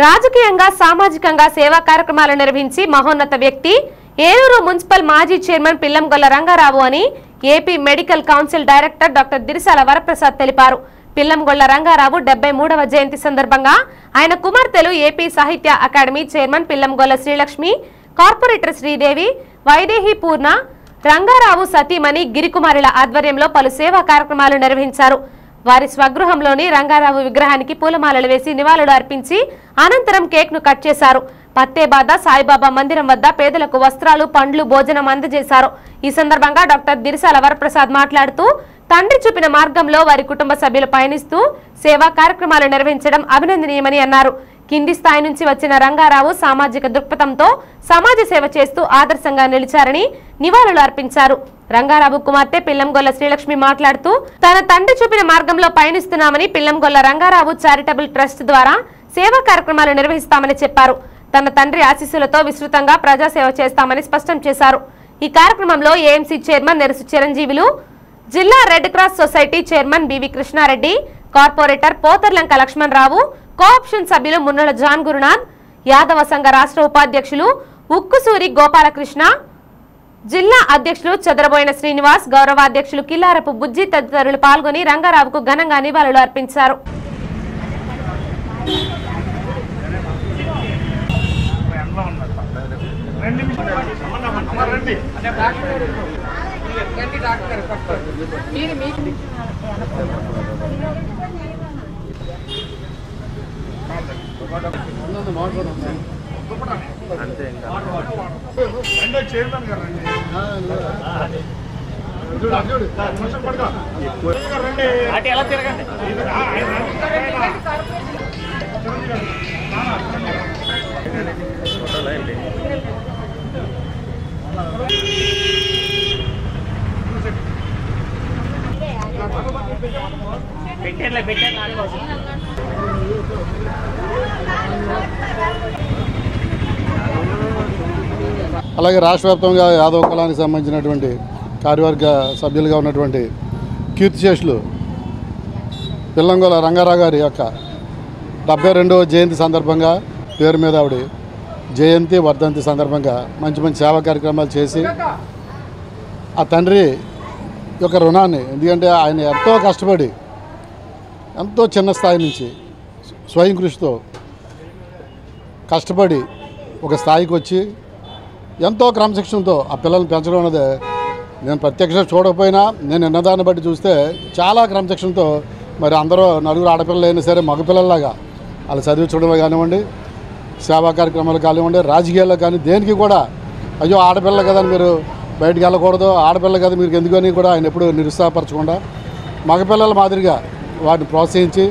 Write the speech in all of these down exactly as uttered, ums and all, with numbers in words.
రాజకీయంగా సామాజికంగా సేవా కార్యక్రమాలు నిర్వహించి మహోన్నత వ్యక్తి ఏలూరు మున్సిపల్ మాజీ చైర్మన్ పిల్లంగొల్ల రంగారావు అని AP medical council director doctor Dirisala Varaprasad తెలిపారు. పిల్లంగొల్ల రంగారావు డెబ్బై మూడవ జయంతి సందర్భంగా ఆయన కుమార్తెలు ఏపీ సాహిత్య academy chairman Pillangolla Srilakshmi, corporator Sridevi, Vaidehi Purna, Rangarao సతీమణి గిరికుమారిల ఆధ్వర్యంలో పలు సేవా కార్యక్రమాలు నిర్వహించారు. వారి స్వగృహంలోని రంగారావు విగ్రహానికి పూలమాలలు వేసి నివాళులు అర్పించి అనంతరం కేక్ ను కట్ చేశారు. పత్తేబాద సాయిబాబా మందిరం వద్ద పేదలకు వస్త్రాలు, పండ్లు, భోజనం అందజేశారు. ఈ సందర్భంగా డాక్టర్ దిరిసాల వరప్రసాద్ మాట్లాడుతూ తండ్రి చూపిన మార్గంలో వారి కుటుంబ సభ్యులు పయనిస్తూ సేవా కార్యక్రమాలు నిర్వహించడం అభినందనీయమని అన్నారు. కింది స్థాయి నుంచి వచ్చిన రంగారావు సామాజిక దృక్పథంతో సమాజ సేవ చేస్తూ ఆదర్శంగా నిలిచారని నివాళులు అర్పించారు. రంగారావు కుమార్తె పిల్లంగొల్ల శ్రీలక్ష్మి మాట్లాడుతూ తన తండ్రి చూపిన మార్గంలో పయనిస్తున్నామని, పిల్లంగొల్ల రంగారావు చారిటబుల్ ట్రస్ట్ ద్వారా సేవా కార్యక్రమాలు నిర్వహిస్తామని చెప్పారు. తన తండ్రి ఆశీస్సులతో విస్తృతంగా ప్రజాసేవ చేస్తామని స్పష్టం చేశారు. ఈ కార్యక్రమంలో ఏఎంసీ చైర్మన్ నెరుసు చిరంజీవులు, జిల్లా red cross society chairman BV Krishnareddy, corporator Potharlanka Lakshmanarao, cooption సభ్యులు మున్నల జాన్ గురునాథ్, యాదవ సంఘ రాష్ట్ర ఉపాధ్యక్షులు ఉక్కుసూరి గోపాలకృష్ణ, జిల్లా అధ్యక్షులు చదరబోయిన శ్రీనివాస్, గౌరవాధ్యక్షులు కిల్లారపు బుజ్జి తదితరులు పాల్గొని రంగారావుకు ఘనంగా నివాళులు అర్పించారు. అలాగే రాష్ట్ర వ్యాప్తంగా యాదవ కులానికి సంబంధించినటువంటి కార్యవర్గ సభ్యులుగా ఉన్నటువంటి కీర్తిశేషులు పిల్లంగొల్ల రంగారావు గారి యొక్క డెబ్బై రెండవ జయంతి సందర్భంగా పేరు మీద ఆవిడ జయంతి వర్ధంతి సందర్భంగా మంచి మంచి సేవా కార్యక్రమాలు చేసి ఆ తండ్రి యొక్క రుణాన్ని, ఎందుకంటే ఆయన ఎంతో కష్టపడి ఎంతో చిన్న స్థాయి నుంచి స్వయం కృషితో కష్టపడి ఒక స్థాయికి వచ్చి ఎంతో క్రమశిక్షణతో ఆ పిల్లల్ని పెంచడం అనేది నేను ప్రత్యక్షంగా చూడకపోయినా నేను విన్నదాన్ని బట్టి చూస్తే చాలా క్రమశిక్షణతో మరి అందరూ నలుగురు ఆడపిల్లలు అయినా సరే మగపిల్లల్లాగా వాళ్ళు చదివించడమే కానివ్వండి, సేవా కార్యక్రమాలు కానివ్వండి, రాజకీయాల్లో కానీ దేనికి కూడా అయ్యో ఆడపిల్ల కదా మీరు బయటికి వెళ్ళకూడదు, ఆడపిల్ల కదా మీరు ఎందుకని కూడా ఆయన ఎప్పుడు నిరుత్సాహపరచకుండా మగపిల్లల మాదిరిగా వాటిని ప్రోత్సహించి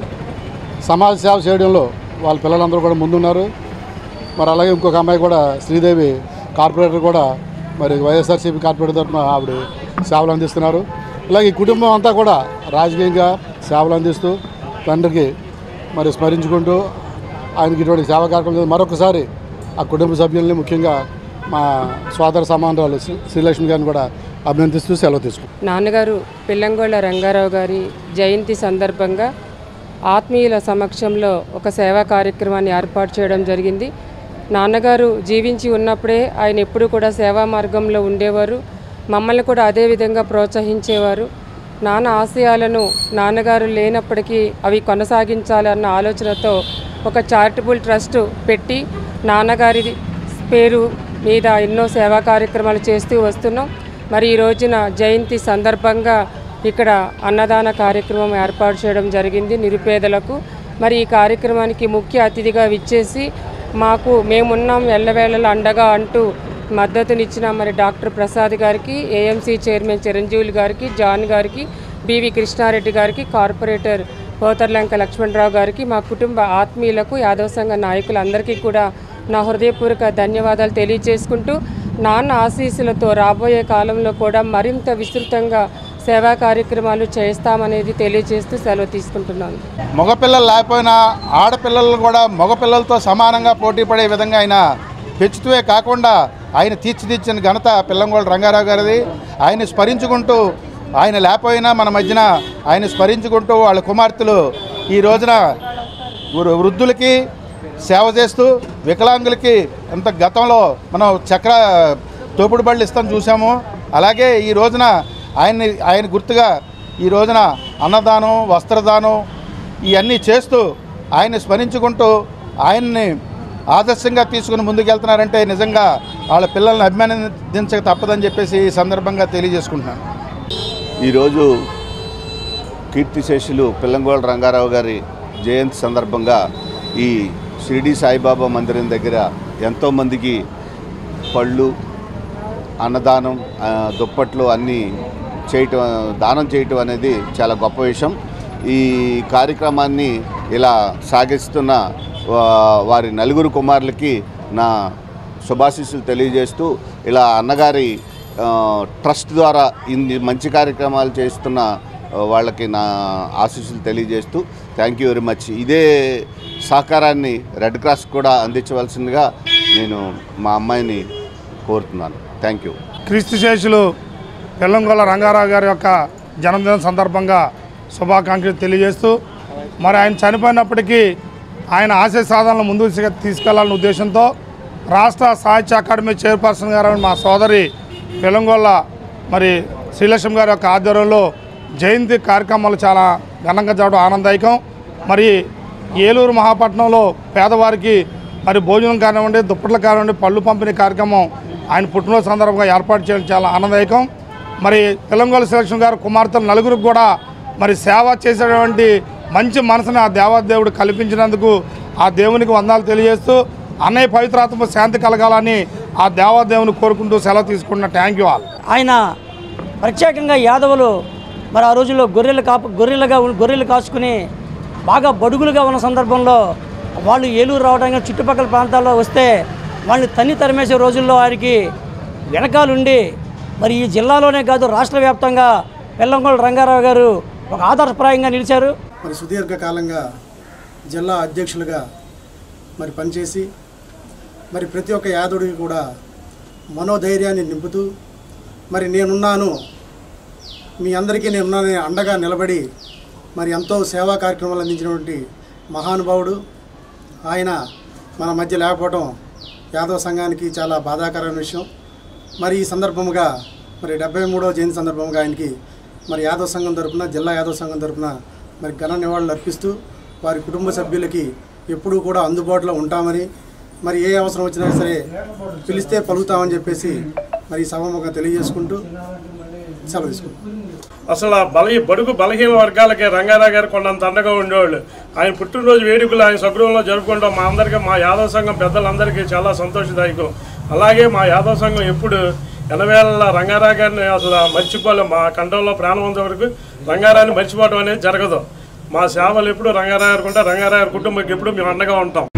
సమాజ సేవ చేయడంలో వాళ్ళ పిల్లలందరూ కూడా ముందున్నారు. మరి అలాగే ఇంకొక అమ్మాయి కూడా శ్రీదేవి కార్పొరేటర్ కూడా మరి వైఎస్ఆర్సీపీ కార్పొరేటర్ తరఫున ఆవిడ సేవలు అందిస్తున్నారు. ఇలాగే ఈ కుటుంబం అంతా కూడా రాజకీయంగా సేవలు అందిస్తూ తండ్రికి మరి స్మరించుకుంటూ ఆయనకి ఇటువంటి సేవా కార్యక్రమం మరొకసారి ఆ కుటుంబ సభ్యుల్ని ముఖ్యంగా మా సోదర సమానరాలు శ్రీలక్ష్మి గారిని కూడా అభినందిస్తూ సెలవు తీసుకుంటాం. నాన్నగారు పిల్లంగొల్ల రంగారావు గారి జయంతి సందర్భంగా ఆత్మీయుల సమక్షంలో ఒక సేవా కార్యక్రమాన్ని ఏర్పాటు చేయడం జరిగింది. నాన్నగారు జీవించి ఉన్నప్పుడే ఆయన ఎప్పుడు కూడా సేవా మార్గంలో ఉండేవారు. మమ్మల్ని కూడా అదే విధంగా ప్రోత్సహించేవారు. నాన్న ఆశయాలను నాన్నగారు లేనప్పటికీ అవి కొనసాగించాలన్న ఆలోచనతో ఒక చారిటబుల్ ట్రస్ట్ పెట్టి నాన్నగారి పేరు మీద ఎన్నో సేవా కార్యక్రమాలు చేస్తూ వస్తున్నాం. మరి ఈ రోజున జయంతి సందర్భంగా ఇక్కడ అన్నదాన కార్యక్రమం ఏర్పాటు చేయడం జరిగింది నిరుపేదలకు. మరి ఈ కార్యక్రమానికి ముఖ్య అతిథిగా విచ్చేసి మాకు మేమున్నాం ఎల్లవేళల అండగా అంటూ మద్దతునిచ్చిన మరి డాక్టర్ ప్రసాద్ గారికి, ఏఎంసీ చైర్మన్ చిరంజీవులు గారికి, జాన్ గారికి, బివి కృష్ణారెడ్డి గారికి, కార్పొరేటర్ పోతర్లంక లక్ష్మణరావు గారికి, మా కుటుంబ ఆత్మీయులకు, యాదవ సంఘ నాయకులందరికీ కూడా నా హృదయపూర్వక ధన్యవాదాలు తెలియజేసుకుంటూ నాన్న ఆశీస్సులతో రాబోయే కాలంలో కూడా మరింత విస్తృతంగా సేవా కార్యక్రమాలు చేస్తామనేది తెలియజేస్తూ సెలవు తీసుకుంటున్నాను. మగపిల్లలు లేకపోయినా ఆడపిల్లలు కూడా మగపిల్లలతో సమానంగా పోటీ పడే విధంగా ఆయన పెంచుతూనే కాకుండా ఆయన తీర్చిదిచ్చిన ఘనత పిల్లంగొల్ల రంగారావు గారిది. ఆయన స్మరించుకుంటూ ఆయన లేకపోయినా మన మధ్యన ఆయన స్మరించుకుంటూ వాళ్ళ కుమార్తెలు ఈ రోజున వృద్ధులకి సేవ చేస్తూ వికలాంగులకి అంత గతంలో మనం చక్ర తోపుడు బళ్ళు ఇస్తాం చూసాము. అలాగే ఈ రోజున ఆయన్ని ఆయన గుర్తుగా ఈ రోజున అన్నదానం, వస్త్రదానం ఇవన్నీ చేస్తూ ఆయన్ని స్మరించుకుంటూ ఆయన్ని ఆదర్శంగా తీసుకుని ముందుకెళ్తున్నారంటే నిజంగా వాళ్ళ పిల్లల్ని అభిమానించక తప్పదని చెప్పేసి ఈ సందర్భంగా తెలియజేసుకుంటున్నాను. ఈరోజు కీర్తిశేషులు పిల్లంగోళ్ళ రంగారావు గారి జయంతి సందర్భంగా ఈ షిరిడి సాయిబాబా మందిరం దగ్గర ఎంతోమందికి పళ్ళు, అన్నదానం, దుప్పట్లు అన్నీ చేయటం, దానం చేయటం అనేది చాలా గొప్ప విషయం. ఈ కార్యక్రమాన్ని ఇలా సాగిస్తున్న వారి నలుగురు కుమారులకి నా శుభాశీస్సులు తెలియజేస్తూ, ఇలా అన్నగారి ట్రస్ట్ ద్వారా ఇన్ని మంచి కార్యక్రమాలు చేస్తున్న వాళ్ళకి నా ఆశీస్సులు తెలియజేస్తూ థ్యాంక్ యూ వెరీ మచ్. ఇదే సహకారాన్ని రెడ్ క్రాస్ కూడా అందించవలసిందిగా నేను మా అమ్మాయిని కోరుతున్నాను. Thank you. క్రీస్తుశేషులు పిల్లంగొల్ల రంగారావు గారి యొక్క జన్మదినం సందర్భంగా శుభాకాంక్షలు తెలియజేస్తూ, మరి ఆయన చనిపోయినప్పటికీ ఆయన ఆశయ సాధనలు ముందుకు తీసుకెళ్లాలనే ఉద్దేశంతో రాష్ట్ర సాహిత్య అకాడమీ చైర్పర్సన్ గారు మా సోదరి పిల్లంగొల్ల మరి శ్రీలక్ష్మి గారి యొక్క ఆధ్వర్యంలో జయంతి కార్యక్రమాలు చాలా ఘనంగా జరగడం ఆనందదాయకం. మరి ఏలూరు మహాపట్నంలో పేదవారికి మరి భోజనం కానివ్వండి, దుప్పట్లు కానివ్వండి, పళ్ళు పంపిణీ కార్యక్రమం ఆయన పుట్టినరోజు సందర్భంగా ఏర్పాటు చేయడం చాలా ఆనందదాయకం. మరి పిల్లంగొల్ల శ్రీలక్ష్మి గారు కుమార్తెలు నలుగురికి కూడా మరి సేవ చేసేటువంటి మంచి మనసుని ఆ దేవాదేవుడు కల్పించినందుకు ఆ దేవునికి వందనాలు తెలియజేస్తూ, అన్నయ్య పవిత్రాత్మ శాంతి కలగాలని ఆ దేవాదేవుని కోరుకుంటూ సెలవు తీసుకుంటున్న. Thank you all. ఆయన ప్రత్యేకంగా యాదవులు మరి ఆ రోజుల్లో గొర్రెలు కాపు గొర్రెలుగా గొర్రెలు కాసుకుని బాగా బడుగులుగా ఉన్న సందర్భంలో వాళ్ళు ఏలూరు రావడానికి చుట్టుపక్కల ప్రాంతాల్లో వస్తే వాళ్ళని తన్ని తరిమేసే రోజుల్లో ఆయనకి వెనకాలుండి మరి ఈ జిల్లాలోనే కాదు రాష్ట్ర వ్యాప్తంగా పిల్లంగొల్ల రంగారావు గారు ఒక ఆదర్శప్రాయంగా నిలిచారు. మరి సుదీర్ఘకాలంగా జిల్లా అధ్యక్షులుగా మరి పనిచేసి మరి ప్రతి ఒక్క యాదవుడికి కూడా మనోధైర్యాన్ని నింపుతూ మరి నేనున్నాను, మీ అందరికీ నేనున్నానని అండగా నిలబడి మరి ఎంతో సేవా కార్యక్రమాలు అందించినటువంటి మహానుభావుడు ఆయన మన మధ్య లేకపోవడం యాదవ సంఘానికి చాలా బాధాకరమైన విషయం. మరి ఈ సందర్భముగా మరి డెబ్బై మూడవ జయంతి సందర్భంగా ఆయనకి మరి యాదవ సంఘం తరపున, జిల్లా యాదవ సంఘం తరపున మరి ఘన నివాళులు అర్పిస్తూ వారి కుటుంబ సభ్యులకి ఎప్పుడూ కూడా అందుబాటులో ఉంటామని, మరి ఏ అవసరం వచ్చినా సరే పిలిస్తే పలుకుతామని చెప్పేసి మరి సభముగా తెలియజేసుకుంటూ సెలవు తీసుకుంటాం. అసలు ఆ బల బడుగు బలహీన వర్గాలకి రంగారావు గారు కొండంత అండగా ఉండేవాళ్ళు. ఆయన పుట్టినరోజు వేడుకలు ఆయన సగృహంలో జరుపుకుంటాం. మా అందరికీ, మా యాదవ సంఘం పెద్దలందరికీ చాలా సంతోషదాయకం. అలాగే మా యాదవ సంఘం ఎప్పుడు ఎనవేళ రంగారావు గారిని అసలు మర్చిపోలేం. మా కంఠంలో ప్రాణం ఉన్న వరకు రంగారావుని మర్చిపోవడం అనేది జరగదు. మా సేవలు ఎప్పుడు రంగారావు గారికి ఉంటాం. రంగారావు గారి కుటుంబానికి ఎప్పుడు మేము అండగా ఉంటాం.